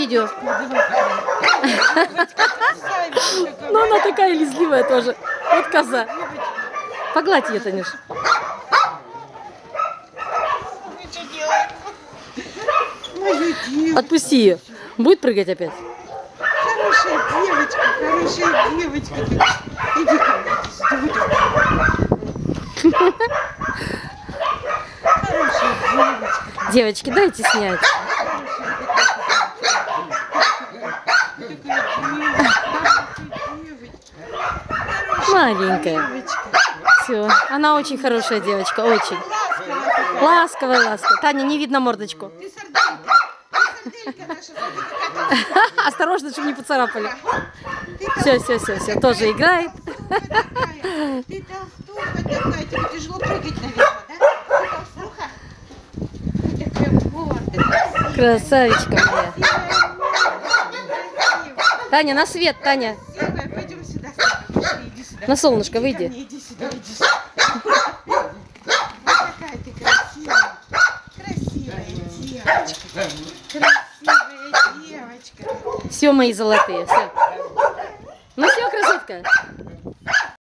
видео. Но она такая лизливая тоже. Вот коза. Погладь ее, Танюш. Отпусти ее. Будет прыгать опять? Хорошая девочка, хорошая девочка. Иди ко мне, иди сюда. Хорошая девочка. Девочки, дайте снять. Маленькая. Все. Она очень хорошая девочка, очень. Ласковая, ласковая. Таня, не видно мордочку. Ты сарделька. Ты сарделька наша. Осторожно, чтобы не поцарапали. Все. Тоже играет. Ты толстуха такая. Тебе тяжело прыгать, наверное, да? Ты толстуха? Ты такая гордая. Красавичка моя. Таня, на свет, Таня. Пойдем сюда. Пошли, иди сюда. На солнышко выйди. Иди сюда, иди сюда. Вот такая ты красивая. Красивая девочка. Красивая девочка. Все, мои золотые, все. Ну все, красотка.